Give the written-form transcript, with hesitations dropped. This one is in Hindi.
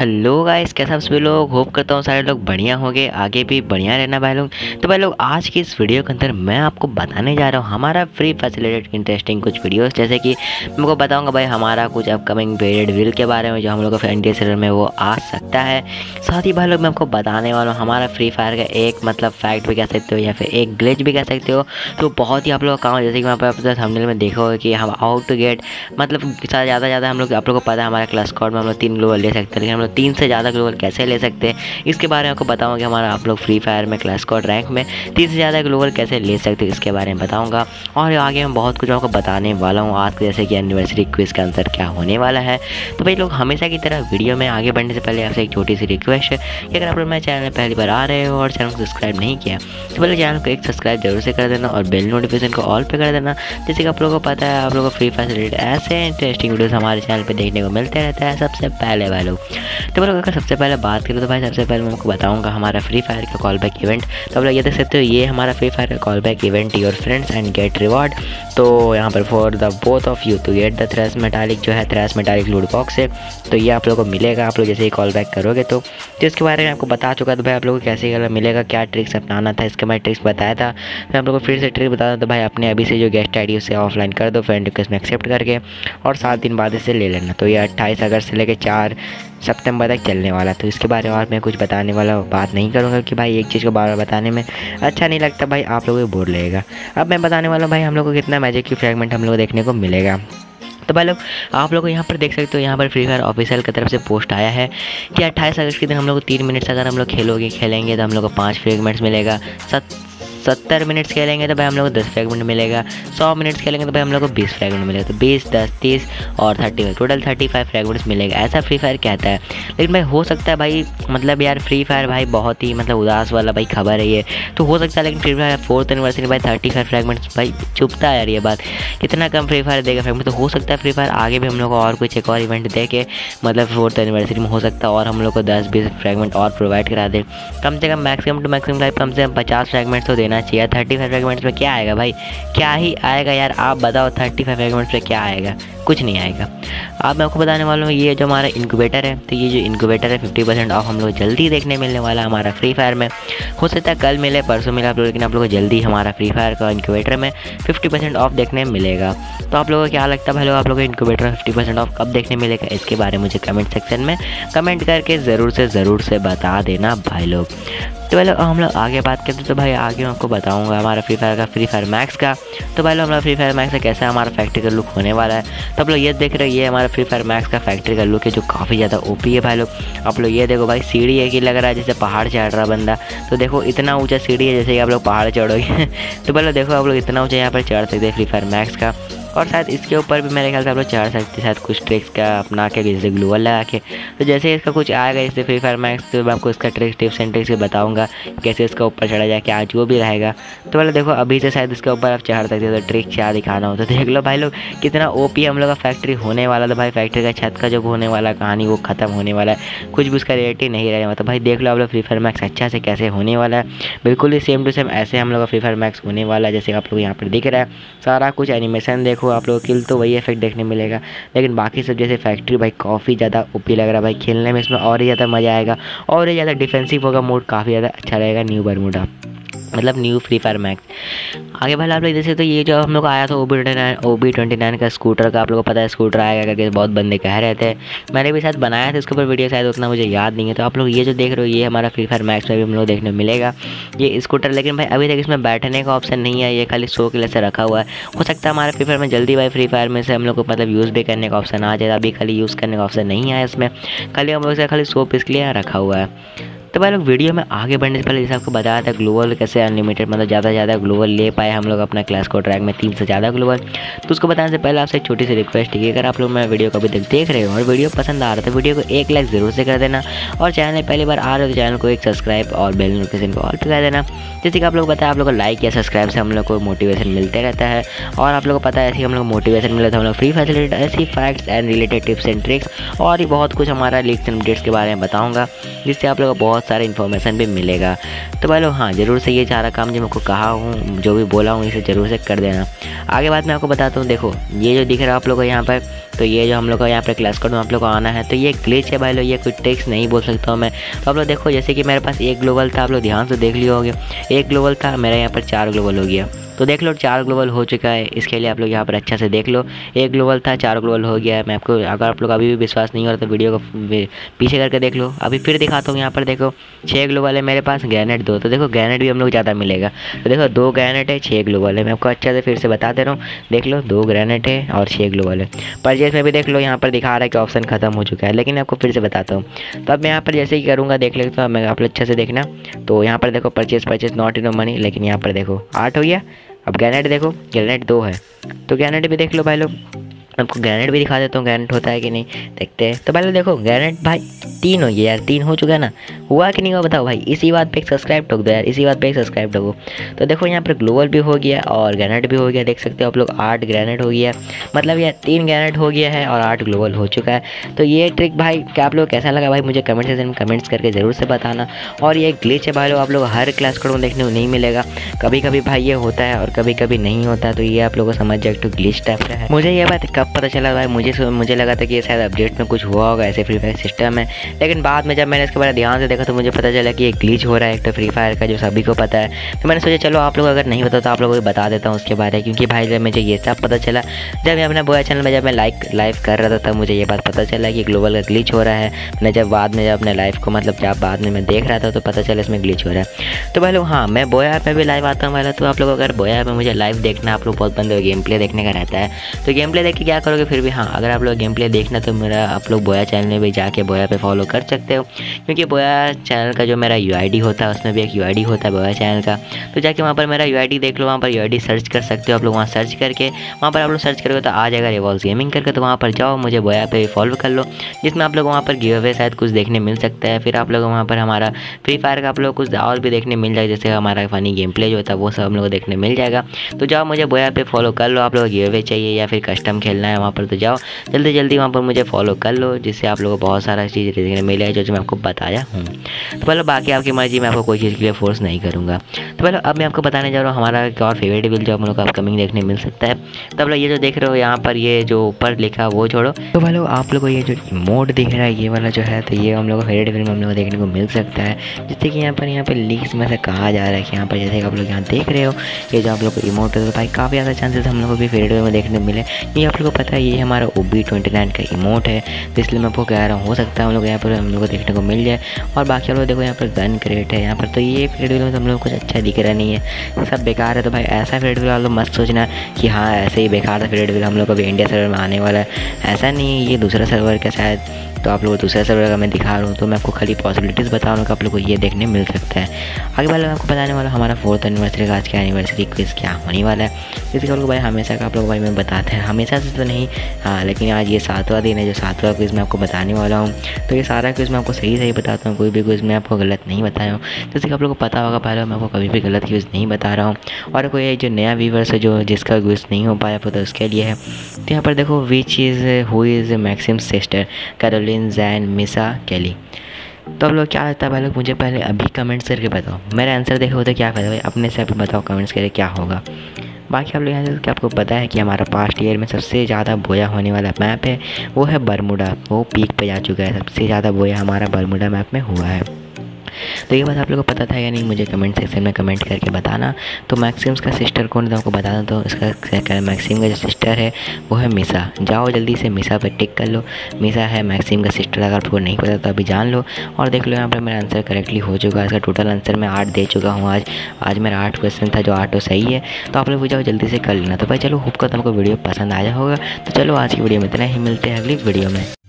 हेलो गाइस, कैसा आप सभी लोग। होप करता हूँ सारे लोग बढ़िया होंगे, आगे भी बढ़िया रहना भाई लोग। तो भाई लोग, आज की इस वीडियो के अंदर मैं आपको बताने जा रहा हूँ हमारा फ्री फैसिलिटेड इंटरेस्टिंग कुछ वीडियोस, जैसे कि मैं आपको बताऊंगा भाई हमारा कुछ अपकमिंग वेरिएंट व्हील के बारे में जो हम लोग का इंडिया सर्वर में वो आ सकता है। साथ ही भाई लोग मैं आपको बताने वाला हूँ हमारा फ्री फायर का एक मतलब फैक्ट भी कह सकते हो या फिर एक ग्लिच भी कह सकते हो। तो बहुत ही आप लोग का काम, जैसे कि वहाँ पर आप थंबनेल में देखा होगा कि हम आउट टू गेट मतलब ज़्यादा हम लोग, आप लोग को पता है हमारे क्लास स्क्वाड में हम लोग 3 ग्लोबल ले सकते हैं, लेकिन हम लोग 3 से ज़्यादा ग्लोबल कैसे ले सकते हैं इसके बारे में आपको बताऊंगा कि हमारा आप लोग फ्री फायर में क्लास स्क्वाड रैंक में 3 से ज़्यादा ग्लोबल कैसे ले सकते हैं इसके बारे में बताऊंगा। और आगे मैं बहुत कुछ आपको बताने वाला हूँ आज के, जैसे कि एनिवर्सरी क्विज का आंसर क्या होने वाला है। तो भाई लोग, हमेशा की तरह वीडियो में आगे बढ़ने से पहले आपसे एक छोटी सी रिक्वेस्ट है कि अगर आप लोग मेरे चैनल में पहली बार आ रहे हो और चैनल को सब्सक्राइब नहीं किया तो पहले चैनल को एक सब्सक्राइब जरूर से कर देना और बेल नोटिफिकेशन को ऑल पे कर देना, जैसे कि आप लोगों को पता है आप लोगों को फ्री फायर से रिलेटेड ऐसे इंटरेस्टिंग वीडियोस हमारे चैनल पे देखने को मिलते रहता है सबसे पहले भाई लोग। तो भाई लोग, अगर सबसे पहले बात करें तो भाई सबसे पहले मैं आपको बताऊंगा हमारा फ्री फायर का कॉल बैक इवेंट। तो आप लोग ये देख सकते हो, ये हमारा फ्री फायर का call back event, your friends and get reward. तो यहाँ पर for the both of you to get the thresh metallic जो है थ्रेश मेटालिक लूट बॉक्स है, तो ये आप लोगों को मिलेगा आप लोग जैसे ही कॉल बैक करोगे। तो इसके बारे में आपको बता चुका तो भाई आप लोगों को कैसे मिलेगा, क्या ट्रिक्स अपनाना था, इसके मैं ट्रिक्स बताया था। मैं आप लोगों को फिर से ट्रिक बता दूँ तो भाई अपने अभी से जो गेस्ट आई डी उसे ऑफलाइन कर दो, फ्रेंड रिक्वेस्ट में एक्सेप्ट करके, और 7 दिन बाद इसे ले लेना। तो ये 28 अगस्त से लेकर 4 सितंबर तक चलने वाला। तो इसके बारे में और मैं कुछ बताने वाला बात नहीं करूँगा कि भाई एक चीज़ को बार बार बताने में अच्छा नहीं लगता, भाई आप लोगों को बोर लगेगा। अब मैं बताने वाला हूँ भाई हम लोग को कितना मैजिक की फ्रैगमेंट हम लोग को देखने को मिलेगा। तो भाई लोग, आप लोग यहाँ पर देख सकते हो, यहाँ पर फ्री फायर ऑफिशियल की तरफ से पोस्ट आया है कि 28 अगस्त के दिन हम लोग को 3 मिनट्स अगर हम लोग खेलेंगे तो हम लोग को 5 फ्रैगमेंट्स मिलेगा। 70 मिनट्स खेलेंगे तो भाई हम लोग को 10 फ्रैगमेंट मिलेगा। 100 मिनट्स खेलेंगे तो भाई हम लोग को 20 फ्रैगमेंट मिलेगा। तो 20, 10, 30 और 35, टोटल 35 फ्रैगमेंट्स मिलेगा, ऐसा फ्री फायर कहता है। लेकिन भाई हो सकता है भाई, मतलब यार फ्री फायर भाई बहुत ही मतलब उदास वाला भाई खबर है ये, तो हो सकता है। लेकिन फ्री फायर 4th एनिवर्सरी भाई 35 फ्रैगमेंट्स भाई चुपता है यार ये बात, कितना कम फ्री फायर देगा फ्रैगमेंट। तो हो सकता है फ्री फायर आगे भी हम लोग को और कुछ एक और इवेंट दे के, मतलब 4th एनिवर्सरी में हो सकता है और हम लोग को 10-20 फ्रैगमेंट और प्रोवाइड करा दे। कम से कम मैक्सिमम टू मैक्सिमम भाई कम से कम 50 फ्रैगमेंट्स तो देना चाहिए। 35 फ्रैगमेंट्स में क्या आएगा भाई, क्या ही आएगा यार, आप बताओ 35 फ्रैगमेंट्स में क्या आएगा, कुछ नहीं आएगा। अब मैं आपको बताने वाला हूँ ये जो हमारा इनक्यूबेटर है, तो ये जो इनक्यूबेटर है 50% ऑफ हम लोग जल्दी देखने मिलने वाला है हमारा फ्री फायर में। हो सकता है कल मिले परसों मिले आप लोग, लेकिन आप लोगों को जल्दी हमारा फ्री फायर का इनक्यूबेटर में 50% ऑफ देखने मिलेगा। तो आप लोगों को क्या लगता है भाई लोग, आप लोगों को इनक्यूबेटर में 50% ऑफ कब देखने मिलेगा, इसके बारे में मुझे कमेंट सेक्शन में कमेंट करके ज़रूर से बता देना भाई लोग। तो भाई लोग हम लोग आगे बात करते हैं, तो भाई आगे मैं आपको बताऊंगा हमारा फ्री फायर मैक्स का। तो भाई लोग हमारा फ्री फायर मैक्स का कैसा हमारा फैक्ट्री का लुक होने वाला है। तो आप लोग ये देख रहे हो, ये हमारा फ्री फायर मैक्स का फैक्ट्री का लुक है जो काफ़ी ज़्यादा ओपी है भाई लोग। आप लोग ये देखो भाई, सीढ़ी है कि लग रहा है जैसे पहाड़ चढ़ रहा बंदा। तो देखो इतना ऊँचा सीढ़ी है जैसे कि आप लोग पहाड़ चढ़ोगे तो भाई लोग देखो आप लोग इतना ऊँचा यहाँ पर चढ़ सकते हैं फ्री फायर मैक्स का। और शायद इसके ऊपर भी मेरे ख्याल से आप लोग चढ़ सकते हैं शायद कुछ ट्रिक्स का अपना के, जैसे ग्लूवल लगा के। तो जैसे इसका कुछ आएगा इससे फ्री फायर मैक्स, तो मैं आपको इसका टिप्स एंड ट्रिक्स बताऊंगा कैसे इसका ऊपर चढ़ा जाए, क्या जो भी रहेगा। तो पहले देखो अभी से शायद इसके ऊपर आप चढ़ सकते हो, तो ट्रिक क्या दिखाना हो तो देख लो भाई लोग कितना ओपी हम लोग का फैक्ट्री होने वाला। तो भाई फैक्ट्री का छत का जो होने वाला कहानी वो खत्म होने वाला है, कुछ भी उसका रियलिटी नहीं रहेगा। तो भाई देख लो आप लोग फ्री फायर मैक्स अच्छा से कैसे होने वाला है, बिल्कुल ही सेम टू सेम ऐसे हम लोग का फ्री फायर मैक्स होने वाला है जैसे आप लोग यहाँ पर दिख रहा है। सारा कुछ एनिमेशन देखो आप लोग, किल तो वही इफेक्ट देखने मिलेगा, लेकिन बाकी सब जैसे फैक्ट्री भाई काफ़ी ज़्यादा ओपी लग रहा है भाई, खेलने में इसमें और ही ज़्यादा मज़ा आएगा और ही ज़्यादा डिफेंसिव होगा मोड, काफ़ी ज़्यादा अच्छा रहेगा। न्यू बरमूडा मतलब न्यू फ्री फायर मैक्स। आगे भाई आप लोग जैसे, तो ये जो हम लोग आया था OB29 का स्कूटर का, आप लोगों को पता है स्कूटर आएगा करके बहुत बंदे कह रहे थे, मैंने भी शायद बनाया था इसके ऊपर वीडियो, शायद उतना मुझे याद नहीं है। तो आप लोग ये जो देख रहे हो ये हमारा फ्री फायर मैक्स में भी हम लोग देखने मिलेगा ये स्कूटर। लेकिन भाई अभी तक इसमें बैठने का ऑप्शन नहीं है, ये खाली शो के लिए से रखा हुआ है। हो सकता है हमारे फ्री फायर में जल्दी भाई फ्री फायर में से हम लोग को मतलब यूज़ भी करने का ऑप्शन आ जाए, अभी खाली यूज़ करने का ऑप्शन नहीं है इसमें, खाली हम लोग से खाली शो पीस के लिए रखा हुआ है। तो भाई लोग वीडियो में आगे बढ़ने से पहले जैसे आपको बताया था ग्लोबल कैसे अनलिमिटेड मतलब ज़्यादा ग्लोबल ले पाए हम लोग अपना क्लास को ट्रैक में 3 से ज़्यादा ग्लोबल। तो उसको बताने से पहले आपसे एक छोटी सी रिक्वेस्ट है कि अगर आप लोग मेरा वीडियो को अभी तक देख रहे हो और वीडियो पसंद आ रहा है तो वीडियो को 1 लाइक ज़रूर से कर देना, और चैनल में पहली बार आ रहे हो तो चैनल को एक सब्सक्राइब और बेल नोटिफिकेशन को ऑल पे कर देना। जैसे कि आप लोग बताया आप लोग को लाइक या सब्सक्राइब से हम लोग को मोटिवेशन मिलते रहता है, और आप लोग को पता है ऐसे हम लोग मोटिवेशन मिले तो हम लोग फ्री फायर रिलेटेड ऐसी facts and related tips and tricks और भी बहुत कुछ हमारा लीक्स एंड अपडेट्स के बारे में बताऊँगा, जिससे आप लोग को बहुत बहुत सारे इन्फॉर्मेशन भी मिलेगा। तो भाई लोग हाँ, ज़रूर से ये सारा काम जो मैं आपको कहा हूँ, जो भी बोला हूँ, इसे ज़रूर से कर देना। आगे बात मैं आपको बताता हूँ। देखो ये जो दिख रहा है आप लोग को यहाँ पर, तो ये जो हम लोग का यहाँ पर क्लास कोड में आप लोग को आना है, तो ये ग्लिच है भाई लोग, ये कोई टेक्स्ट नहीं बोल सकता हूँ मैं। तो आप लोग देखो, जैसे कि मेरे पास एक ग्लोबल था, आप लोग ध्यान से देख लिया होगा, एक ग्लोबल था, मेरा यहाँ पर 4 ग्लोबल हो गया। तो देख लो 4 ग्लोबल हो चुका है। इसके लिए आप लोग यहाँ पर अच्छा से देख लो, एक ग्लोबल था 4 ग्लोबल हो गया है। मैं आपको, अगर आप लोग अभी भी विश्वास नहीं हो रहा तो वीडियो को पीछे करके देख लो। अभी फिर दिखाता हूँ, यहाँ पर देखो 6 ग्लोबल है मेरे पास, ग्रेनेड 2। तो देखो ग्रेनेड भी हम लोग ज़्यादा मिलेगा। तो देखो 2 ग्रेनेड है, 6 ग्लोबल है। मैं आपको अच्छा से फिर से बता दे रहा हूँ, देख लो 2 ग्रेनेड है और 6 ग्लोबल है। परचेज में भी देख लो, यहाँ पर दिखा रहा है कि ऑप्शन खत्म हो चुका है, लेकिन आपको फिर से बताता हूँ। तो अब मैं यहाँ पर जैसे ही करूँगा देख लेता हूँ मैं, आप लोग अच्छे से देखना। तो यहाँ पर देखो परचेज नॉट इन मनी, लेकिन यहाँ पर देखो 8 हो गया। अब ग्रेनेड देखो, ग्रेनेड 2 है, तो ग्रेनेड भी देख लो भाई लोग। आपको ग्रेनेड भी दिखा देता हूँ, ग्रेनेड होता है कि नहीं देखते हैं। तो पहले देखो ग्रेनेड भाई 3 हो गया यार, 3 हो चुका है ना, हुआ कि नहीं हुआ बताओ भाई। इसी बात पे एक सब्सक्राइब ठोक दो यार, इसी बात पे एक सब्सक्राइब ठोको। तो देखो यहाँ पर ग्लोबल भी हो गया और ग्रेनेड भी हो गया, देख सकते हो आप लोग 8 ग्रेनेड हो गया, मतलब यार 3 ग्रेनेड हो गया है और 8 ग्लोबल हो चुका है। तो ये ट्रिक भाई क्या आप लोग कैसा लगा भाई, मुझे कमेंट सेक्शन में कमेंट्स करके ज़रूर से बताना। और ये ग्लिच है भाई लोग, आप लोग हर क्लास कोड में देखने को नहीं मिलेगा, कभी कभी भाई ये होता है और कभी कभी नहीं होता है। तो ये आप लोगों को समझ जाए, तो ग्लिच टाइप का है। मुझे ये बात कब पता चला भाई, मुझे लगा था कि ये शायद अपडेट में कुछ हुआ होगा, ऐसे फ्री फायर सिस्टम है, लेकिन बाद में जब मैंने इसके बारे में ध्यान से देखा तो मुझे पता चला कि ये ग्लिच हो रहा है एक तो फ्री फायर का, जो सभी को पता है। तो मैंने सोचा चलो आप लोग अगर नहीं पता तो आप लोगों को बता देता हूँ उसके बारे में, क्योंकि भाई जब मुझे ये सब पता चला, जब मैं अपना बोया चैनल में जब मैं लाइव कर रहा था, तब मुझे ये बात पता चला कि ग्लोबल का ग्लिच हो रहा है। मैंने जब बाद में जब अपने लाइव को मतलब जब बाद में मैं देख रहा था तो पता चला इसमें ग्लिच हो रहा है। तो भाई लोग हाँ, मैं बोया ऐप में भी लाइव आता हूँ वाला। तो आप लोग अगर बोया ऐप में मुझे लाइव देखना, आप लोग बहुत बंदे गेम प्ले देखने का रहता है, तो गेम प्ले देख के क्या करोगे फिर भी। हाँ, अगर आप लोग गेम प्ले देखना तो मेरा आप लोग बोया चैनल में भी जाके बोया पे फॉलो कर सकते हो, क्योंकि बोया चैनल का जो मेरा यूआईडी होता है उसमें भी एक यूआईडी होता है बोया चैनल का। तो जाके वहाँ पर मेरा यूआईडी देख लो, वहाँ पर यूआईडी सर्च कर सकते हो आप लोग। वहाँ सर्च करके वहाँ पर आप लोग सर्च करोगे तो आ जाएगा रिवॉल्स गेमिंग करके, तो वहाँ पर जाओ, मुझे बोया पे फॉलो कर लो, जिसमें आप लोग वहाँ पर गिव अवे शायद कुछ देखने मिल सकता है। फिर आप लोग वहाँ पर हमारा फ्री फायर का आप लोग कुछ और भी देखने मिल जाएगा, जैसे हमारा फनी गेम प्ले जो होता है वो सब हम लोग को देखने मिल जाएगा। तो जाओ, मुझे बोया पे फॉलो कर लो। आप लोग गिव अवे चाहिए या फिर कस्टम खेलना है वहाँ पर, तो जाओ जल्दी जल्दी वहाँ पर मुझे फॉलो कर लो, जिससे आप लोगों को बहुत सारा चीज़ देखने मिले जो मैं आपको बताया हूँ। तो पहले बाकी आपकी मर्जी, मैं आपको कोई चीज़ के लिए फोर्स नहीं करूँगा। तो पहले अब मैं आपको बताने जा रहा हूँ हमारा एक और फेवरेट बिल जो हम लोग को अपकमिंग देखने मिल सकता है। तो लोग ये जो देख रहे हो यहाँ पर, ये जो ऊपर लिखा वो छोड़ो। तो भाई लोग आप लोग को ये जो इमोट दिख रहा है ये वाला जो है, तो ये हम लोग को फेवरेट बिल में हम लोग को देखने को मिल सकता है। जैसे कि यहाँ पर लीक्स में से कहा जा रहा है कि यहाँ पर जैसे आप लोग यहाँ देख रहे हो, ये जो आप लोग को इमोट है, तो भाई काफ़ी ज़्यादा चांसेस हम लोग को भी फेवरेट बिल में देखने को मिले। ये आप लोग को पता है ये हमारा OB29 का इमोट है, तो इसलिए मैं आपको कह रहा हूँ हो सकता है हम लोग यहाँ पर हम लोग को देखने को मिल जाए। और बाकी आप लोग देखो यहाँ पर गन क्रेट है यहाँ पर, तो ये फेवरेट बिल में तो हम लोग कुछ अच्छा दिख रहा नहीं है, सब बेकार है। तो भाई ऐसा फेवरेट बिल आप लोग मत सोचना कि हाँ ऐसे ही बेकार था फेवरेट बिल हम लोग को भी इंडिया सर्वर में आने वाला है, ऐसा नहीं है, ये दूसरा सर्वर का शायद। तो आप लोग दूसरे सर्वर का मैं दिखा रहा हूँ, तो मैं आपको खाली पॉसिबिलिटीज़ बता रहा हूँ कि आप लोग को ये देखने मिल सकता है। आगे वाला मैं आपको बताने वाला हमारा 4th एनिवर्सरी का आज का एनिवर्सरी क्विज़ क्या होने वाला है, जिसके आप लोग भाई हमेशा का आप लोग भाई मैं बताते हैं, हमेशा से तो नहीं हाँ, लेकिन आज ये 7वां दिन है जो 7वां क्विज़ मैं आपको बताने वाला हूँ। तो ये सारा क्विज़ मैं आपको सही बताता हूँ, कोई भी क्विज़ मैं आपको गलत नहीं बताया हूँ। जैसे कि आप लोग को पता होगा पहले मैं आपको कभी भी गलत क्विज़ नहीं बता रहा हूँ। और कोई जो नया व्यूवर्स है जो जिसका क्विज़ नहीं हो पाया तो उसके लिए है। तो यहाँ पर देखो which is who is Maxim's sister, Caroline, Jane, Misa, Kelly. तो आप लोग क्या लगता है भाई लोग, मुझे पहले अभी कमेंट्स करके बताओ, मेरा आंसर देखो तो क्या फ़ायदा भाई, अपने से अभी बताओ कमेंट्स करके क्या होगा। बाकी आप लोग यहाँ से क्या आपको पता है कि हमारा पास्ट ईयर में सबसे ज़्यादा बोया होने वाला मैप है वो है बरमूडा, वो पीक पे जा चुका है, सबसे ज़्यादा बोया हमारा बरमूडा मैप में हुआ है। तो ये बात आप लोगों को पता था या नहीं, मुझे कमेंट सेक्शन में कमेंट करके बताना। तो मैक्सिम्स का सिस्टर कौन है आपको बता दूँ, तो इसका मैक्सिम का जो सिस्टर है वो है मिसा। जाओ जल्दी से मिसा पर टिक कर लो, मिसा है मैक्सिम का सिस्टर। अगर आपको नहीं पता तो अभी जान लो। और देख लो यहाँ पर मेरा आंसर करेक्टली हो चुका है, इसका टोटल आंसर मैं 8 दे चुका हूँ। आज मेरा 8 क्वेश्चन था जो 8 सही है। तो आप लोग भी जाओ जल्दी से कर लेना। तो भाई चलो होप करता हूँ आपको वीडियो पसंद आया होगा। तो चलो आज की वीडियो में इतना ही, मिलते हैं अगली वीडियो में।